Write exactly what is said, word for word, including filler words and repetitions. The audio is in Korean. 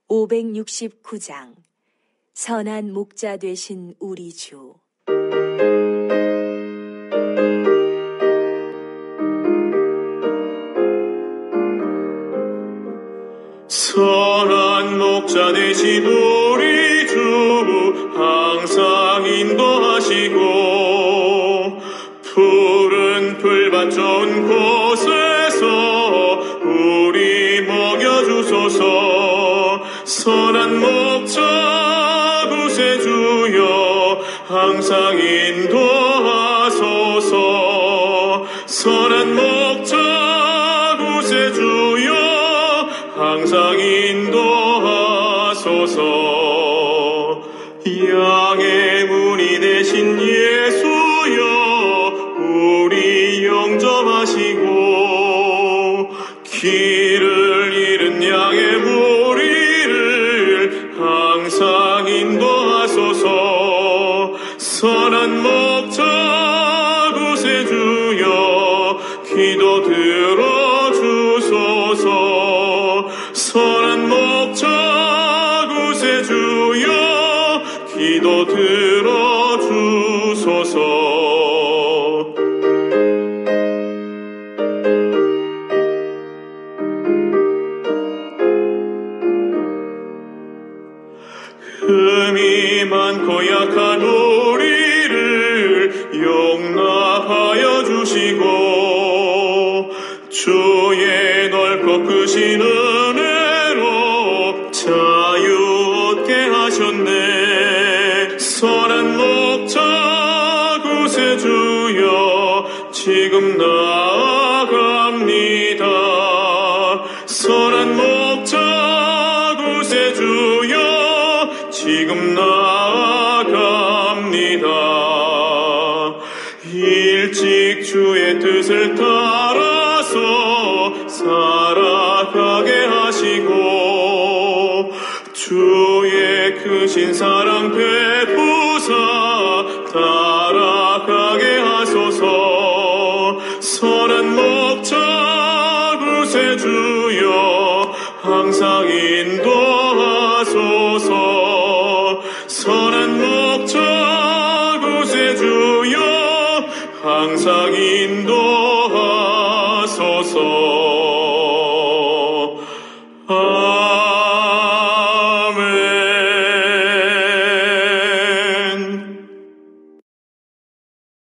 오백육십구 장 선한 목자 되신 우리 주. 선한 목자 되신 우리 주 항상 인도하시고 푸른 풀밭 좋은 곳에서 우리 먹여주소서. 선한 목자 구세주여 항상 인도하소서. 선한 목자 구세주여 항상 인도하소서. 양의 문이 되신 예수여 우리 영접하시고 길을 잃은 양의 무리를 항상 인도하소서. 선한 목자 구세주여 기도 들어주소서. 선한 목자 구세주여 기도 들어주소서. 흠이 많고 약한 우리를 용납하여 주시고 주의 넓고 크신 은혜로 자유 얻게 하셨네. 선한 목자 구세주여 지금 나아갑니다. 선한 목자 구세주여 지금 나아갑니다. 일찍 주의 뜻을 따라서 살아가게 하시고 주의 크신 사랑 베푸사 따라가게 하소서. 선한 목자 구세주여 항상 인도하소서. 선한 목자 구세주여 항상 인도하소서.